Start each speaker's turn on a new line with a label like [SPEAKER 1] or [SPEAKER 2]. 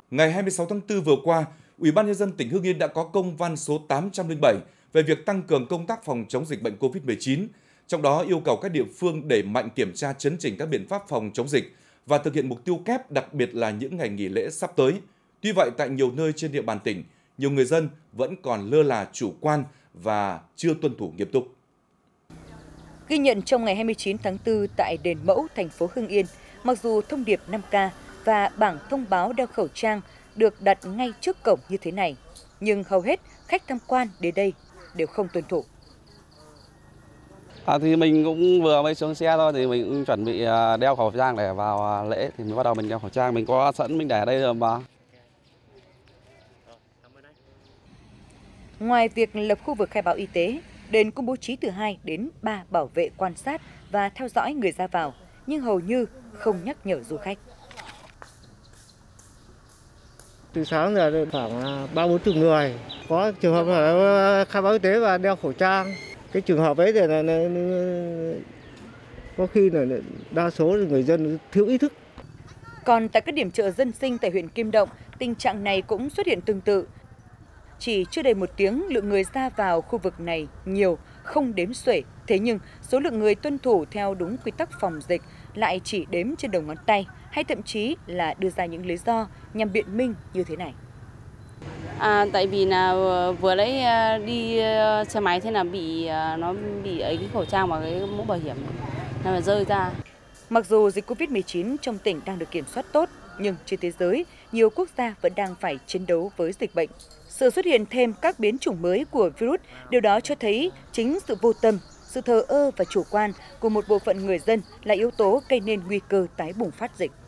[SPEAKER 1] Ngày 26 tháng 4 vừa qua, Ủy ban Nhân dân tỉnh Hưng Yên đã có công văn số 807 về việc tăng cường công tác phòng chống dịch bệnh COVID-19, trong đó yêu cầu các địa phương đẩy mạnh kiểm tra chấn chỉnh các biện pháp phòng chống dịch và thực hiện mục tiêu kép, đặc biệt là những ngày nghỉ lễ sắp tới. Tuy vậy, tại nhiều nơi trên địa bàn tỉnh, nhiều người dân vẫn còn lơ là chủ quan và chưa tuân thủ nghiêm túc.
[SPEAKER 2] Ghi nhận trong ngày 29 tháng 4 tại Đền Mẫu, thành phố Hưng Yên, mặc dù thông điệp 5K và bảng thông báo đeo khẩu trang được đặt ngay trước cổng như thế này, nhưng hầu hết khách tham quan đến đây đều không tuân thủ.
[SPEAKER 3] Thì mình cũng vừa mới xuống xe thôi, thì mình cũng chuẩn bị đeo khẩu trang để vào lễ, thì mình bắt đầu mình đeo khẩu trang, mình có sẵn mình để ở đây rồi mà.
[SPEAKER 2] Ngoài việc lập khu vực khai báo y tế, đền cũng bố trí từ 2 đến 3 bảo vệ quan sát và theo dõi người ra vào, nhưng hầu như không nhắc nhở du khách.
[SPEAKER 4] Từ sáng giờ khoảng 3-4 người, có trường hợp là khai báo y tế và đeo khẩu trang. Cái trường hợp ấy thì là có khi là đa số người dân thiếu ý thức.
[SPEAKER 2] Còn tại các điểm chợ dân sinh tại huyện Kim Động, tình trạng này cũng xuất hiện tương tự. Chỉ chưa đầy một tiếng, lượng người ra vào khu vực này nhiều, không đếm xuể. Thế nhưng, số lượng người tuân thủ theo đúng quy tắc phòng dịch lại chỉ đếm trên đầu ngón tay, hay thậm chí là đưa ra những lý do nhằm biện minh như thế này.
[SPEAKER 5] Tại vì là vừa lấy đi xe máy, thế là nó bị ấy cái khẩu trang và cái mũ bảo hiểm nên là rơi ra.
[SPEAKER 2] Mặc dù dịch Covid-19 trong tỉnh đang được kiểm soát tốt, nhưng trên thế giới, nhiều quốc gia vẫn đang phải chiến đấu với dịch bệnh. Sự xuất hiện thêm các biến chủng mới của virus, điều đó cho thấy chính sự vô tâm, sự thờ ơ và chủ quan của một bộ phận người dân là yếu tố gây nên nguy cơ tái bùng phát dịch.